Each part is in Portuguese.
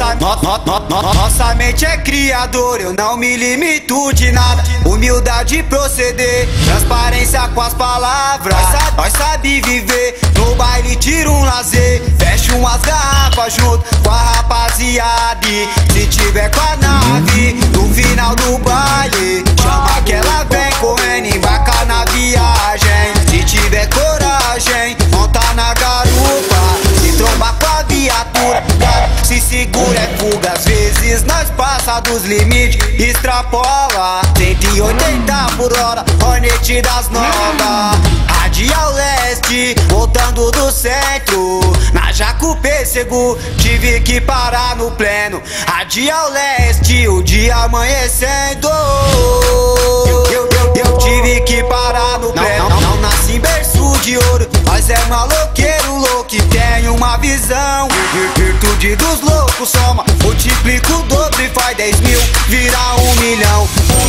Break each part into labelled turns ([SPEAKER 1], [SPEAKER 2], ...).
[SPEAKER 1] Nossa mente é criadora, eu não me limito de nada. Humildade proceder, transparência com as palavras. Nós sabe viver, no baile tira um lazer. Fecha umas garrafas junto com a rapaziada. E se tiver com a nave, no final do baile, chama que ela vem correndo, embarca na viagem. Se tiver coragem, monta na garupa. Se trombar com a viatura, se segura é fuga. Às vezes nós passa dos limites, extrapola 180 por hora, Hornet das novas. Radial leste, voltando do centro, na Jaco Pêssego, tive que parar no pleno. Radial leste, o dia amanhecendo, eu tive que parar no pleno. Não nasci em berço de ouro, nós é maloqueiro louco e tem uma visão. Virtude dos loucos soma, multiplica o dobro e faz 10 mil, vira 1 milhão.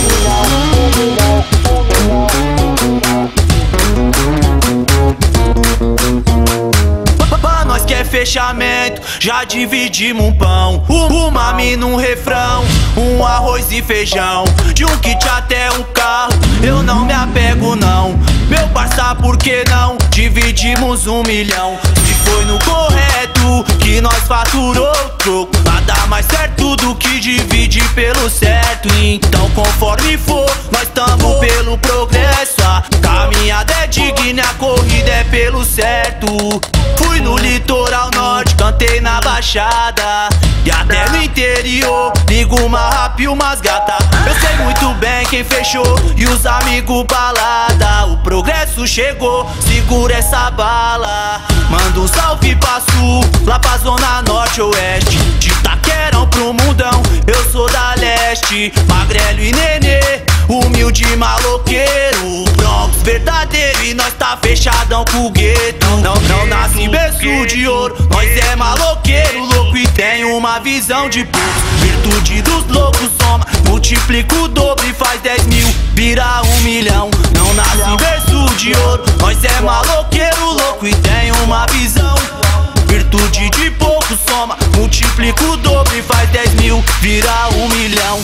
[SPEAKER 2] Pra nós que é fechamento, já dividimos um pão, uma mina, um refrão, um arroz e feijão. De um kit até um carro, eu não me apego não. Meu parça, por que não? Dividimos 1 milhão. Se foi no correto que nós faturou o troco, nada mais certo do que dividir pelo certo. Então conforme for, nós tamo pelo progresso. A caminhada é digna, a corrida é pelo certo. Fui no litoral norte, cantei na baixada e até no interior, ligo uma rap e umas gata. Eu sei muito bem quem fechou e os amigos balada. O progresso chegou, segura essa bala. Manda um salve pra sul, lá pra zona norte oeste. De Itaquerão pro mundão, eu sou da leste. Magrelo e nenê, humilde e maloqueiro, Bronx verdadeiro e nós tá fechadão com o gueto. Não nasce em berço de ouro, nós é maloqueiro louco e tem uma visão de poucos. Virtude dos loucos soma, multiplica o dobro e faz 10 mil, vira 1 milhão. Não nasce em berço de ouro, nós é maloqueiro louco e tem uma visão. Virtude de pouco soma, multiplica o dobro e faz 10 mil, vira 1 milhão.